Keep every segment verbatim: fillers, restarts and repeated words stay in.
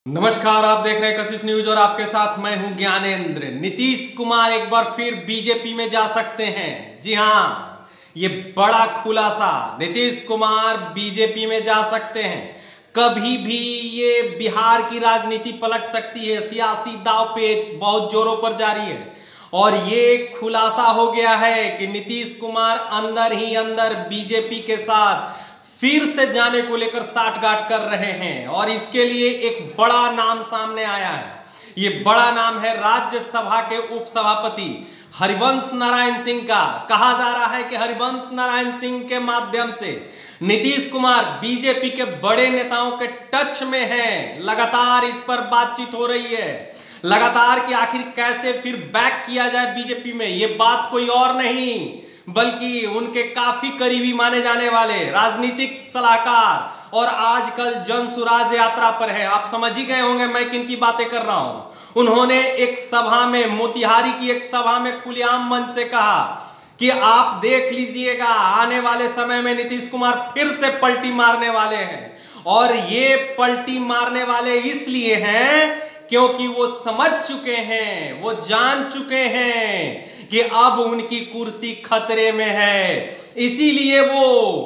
नमस्कार, आप देख रहे हैं कशिश न्यूज और आपके साथ मैं हूं ज्ञानेंद्र। नीतीश कुमार एक बार फिर बीजेपी में जा सकते हैं। जी हां, ये बड़ा खुलासा, नीतीश कुमार बीजेपी में जा सकते हैं। कभी भी ये बिहार की राजनीति पलट सकती है। सियासी दांवपेच बहुत जोरों पर जारी है और ये खुलासा हो गया है कि नीतीश कुमार अंदर ही अंदर बीजेपी के साथ फिर से जाने को लेकर साठगांठ कर रहे हैं और इसके लिए एक बड़ा नाम सामने आया है। ये बड़ा नाम है राज्यसभा के उपसभापति हरिवंश नारायण सिंह का। कहा जा रहा है कि हरिवंश नारायण सिंह के माध्यम से नीतीश कुमार बीजेपी के बड़े नेताओं के टच में हैं। लगातार इस पर बातचीत हो रही है, लगातार कि आखिर कैसे फिर बैक किया जाए बीजेपी में। ये बात कोई और नहीं बल्कि उनके काफी करीबी माने जाने वाले राजनीतिक सलाहकार और आजकल जन सुराज यात्रा पर है। आप समझ ही गए होंगे मैं किन की बातें कर रहा हूं। उन्होंने एक सभा में, मोतिहारी की एक सभा में खुलेआम मंच से कहा कि आप देख लीजिएगा, आने वाले समय में नीतीश कुमार फिर से पलटी मारने वाले हैं। और ये पलटी मारने वाले इसलिए हैं क्योंकि वो समझ चुके हैं, वो जान चुके हैं कि अब उनकी कुर्सी खतरे में है। इसीलिए वो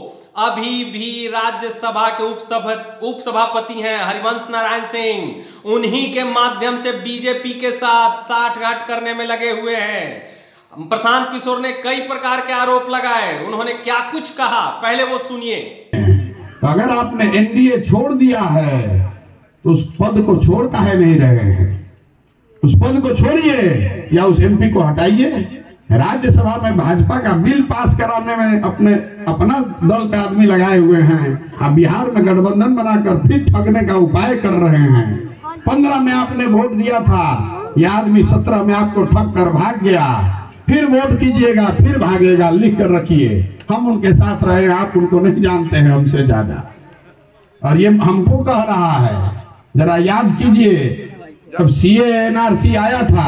अभी भी राज्यसभा के उपसभा उपसभापति हैं हरिवंश नारायण सिंह। उन्हीं के माध्यम से बीजेपी के साथ साठगांठ करने में लगे हुए हैं। प्रशांत किशोर ने कई प्रकार के आरोप लगाए। उन्होंने क्या कुछ कहा, पहले वो सुनिए। तो अगर आपने एनडीए छोड़ दिया है तो उस पद को छोड़ काहे नहीं रहे हैं? उस पद को छोड़िए या उस एमपी को हटाइए। राज्यसभा में भाजपा का बिल पास कराने में अपने अपना दल का आदमी लगाए हुए हैं। अब बिहार में गठबंधन बनाकर फिर ठगने का उपाय कर रहे हैं। पंद्रह में आपने वोट दिया था, यह आदमी सत्रह में आपको ठग कर भाग गया। फिर वोट कीजिएगा, फिर भागेगा। लिख कर रखिए, हम उनके साथ रहे, आप उनको नहीं जानते हैं हमसे ज्यादा। और ये हमको कह रहा है, जरा याद कीजिए, जब सीए एनआरसी आया था,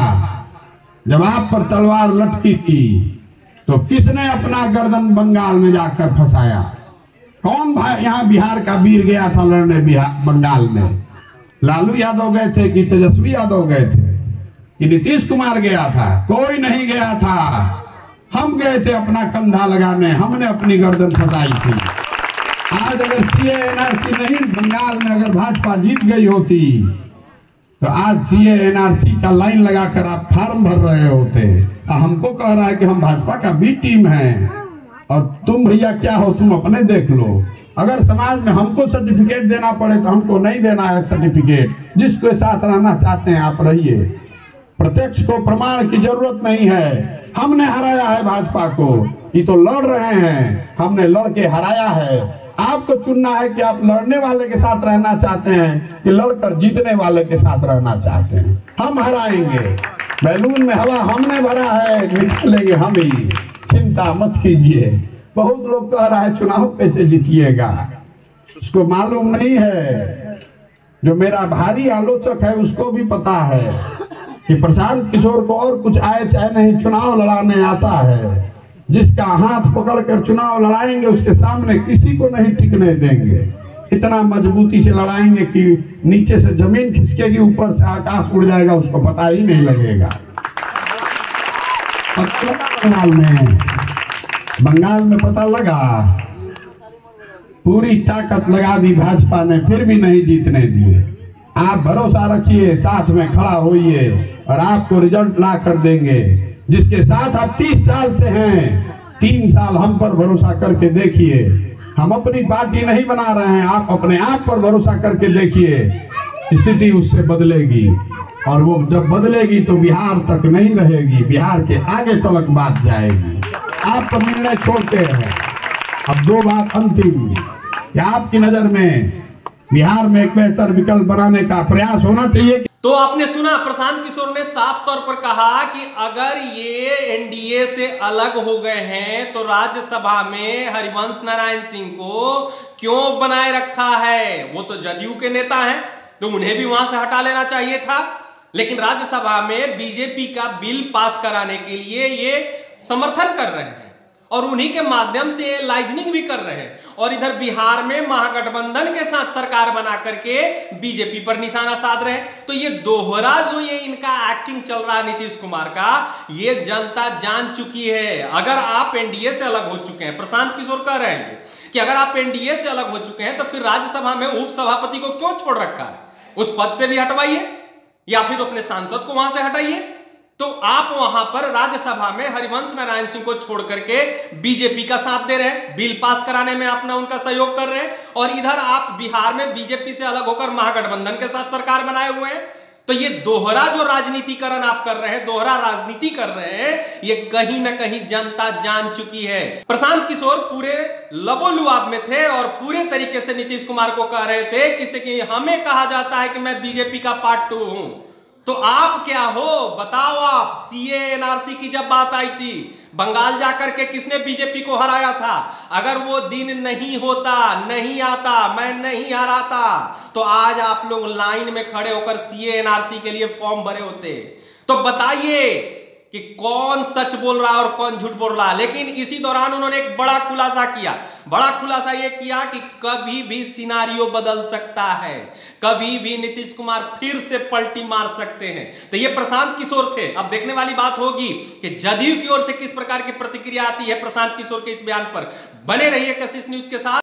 जब आप पर तलवार लटकी थी, तो किसने अपना गर्दन बंगाल में जाकर फंसाया? कौन भाई यहाँ बिहार का वीर गया था लड़ने बिहार बंगाल में? लालू यादव गए थे कि तेजस्वी यादव गए थे कि नीतीश कुमार गया था? कोई नहीं गया था। हम गए थे अपना कंधा लगाने, हमने अपनी गर्दन फंसाई थी। आज अगर सीए एनआरसी नहीं, बंगाल में अगर भाजपा जीत गई होती तो आज सीए एनआरसी का लाइन लगाकर आप फार्म भर रहे होते। हमको कह रहा है कि हम भाजपा का बी टीम हैं और तुम भैया क्या हो, तुम अपने देख लो। अगर समाज में हमको सर्टिफिकेट देना पड़े तो हमको नहीं देना है सर्टिफिकेट। जिसके साथ रहना चाहते हैं आप रहिए। प्रत्यक्ष को प्रमाण की जरूरत नहीं है। हमने हराया है भाजपा को, ये तो लड़ रहे हैं, हमने लड़ के हराया है। आपको चुनना है कि आप लड़ने वाले के साथ रहना चाहते हैं कि लड़कर जीतने वाले के साथ रहना चाहते हैं। हम हराएंगे। बैलून में हवा हमने भरा है, निकालेंगे हम ही, चिंता मत कीजिए। बहुत लोग कह रहा है चुनाव कैसे जीतिएगा, उसको मालूम नहीं है। जो मेरा भारी आलोचक है उसको भी पता है कि प्रशांत किशोर को और कुछ आए चाहे नहीं, चुनाव लड़ाने आता है। जिसका हाथ पकड़कर चुनाव लड़ाएंगे उसके सामने किसी को नहीं टिकने देंगे। इतना मजबूती से लड़ाएंगे कि नीचे से जमीन खिसकेगी, ऊपर से आकाश उड़ जाएगा, उसको पता ही नहीं लगेगा। बंगाल में बंगाल में पता लगा, पूरी ताकत लगा दी भाजपा ने, फिर भी नहीं जीतने दिए। आप भरोसा रखिए, साथ में खड़ा होइए और आपको रिजल्ट ला कर देंगे। जिसके साथ आप तीस साल से हैं, तीन साल हम पर भरोसा करके देखिए। हम अपनी पार्टी नहीं बना रहे हैं, आप अपने आप पर भरोसा करके देखिए। स्थिति उससे बदलेगी और वो जब बदलेगी तो बिहार तक नहीं रहेगी, बिहार के आगे तलक बात जाएगी। आप तो निर्णय छोड़ते हैं। अब दो बात अंतिम, क्या आपकी नजर में बिहार में एक बेहतर विकल्प बनाने का प्रयास होना चाहिए? तो आपने सुना, प्रशांत किशोर ने साफ तौर पर कहा कि अगर ये एनडीए से अलग हो गए हैं तो राज्यसभा में हरिवंश नारायण सिंह को क्यों बनाए रखा है? वो तो जदयू के नेता हैं तो उन्हें भी वहां से हटा लेना चाहिए था। लेकिन राज्यसभा में बीजेपी का बिल पास कराने के लिए ये समर्थन कर रहे हैं और उन्हीं के माध्यम से लाइजनिंग भी कर रहे हैं और इधर बिहार में महागठबंधन के साथ सरकार बना करके बीजेपी पर निशाना साध रहे हैं। तो ये दोहरा जो ये इनका एक्टिंग चल रहा है नीतीश कुमार का, ये जनता जान चुकी है। अगर आप एनडीए से अलग हो चुके हैं, प्रशांत किशोर कह रहे हैं कि अगर आप एनडीए से अलग हो चुके हैं तो फिर राज्यसभा में उप सभापति को क्यों छोड़ रखा है? उस पद से भी हटवाइए या फिर अपने सांसद को वहां से हटाइए। तो आप वहां पर राज्यसभा में हरिवंश नारायण सिंह को छोड़ करके बीजेपी का साथ दे रहे हैं, बिल पास कराने में अपना उनका सहयोग कर रहे हैं, और इधर आप बिहार में बीजेपी से अलग होकर महागठबंधन के साथ सरकार बनाए हुए हैं। तो ये दोहरा जो राजनीतिकरण आप कर रहे हैं, दोहरा राजनीति कर रहे हैं, ये कहीं ना कहीं जनता जान चुकी है। प्रशांत किशोर पूरे लबोलुआब में थे और पूरे तरीके से नीतीश कुमार को कह रहे थे किसी कि हमें कहा जाता है कि मैं बीजेपी का पार्ट टू हूं, तो आप क्या हो बताओ। आप सीए एनआरसी की जब बात आई थी, बंगाल जाकर के किसने बीजेपी को हराया था? अगर वो दिन नहीं होता, नहीं आता, मैं नहीं हराता, तो आज आप लोग लाइन में खड़े होकर सीए एनआरसी के लिए फॉर्म भरे होते। तो बताइए कि कौन सच बोल रहा है और कौन झूठ बोल रहा है। लेकिन इसी दौरान उन्होंने एक बड़ा खुलासा किया। बड़ा खुलासा यह किया कि कभी भी सिनारियो बदल सकता है, कभी भी नीतीश कुमार फिर से पलटी मार सकते हैं। तो ये प्रशांत किशोर थे। अब देखने वाली बात होगी कि जदयू की ओर से किस प्रकार की प्रतिक्रिया आती है प्रशांत किशोर के इस बयान पर। बने रहिए कशिश न्यूज के साथ।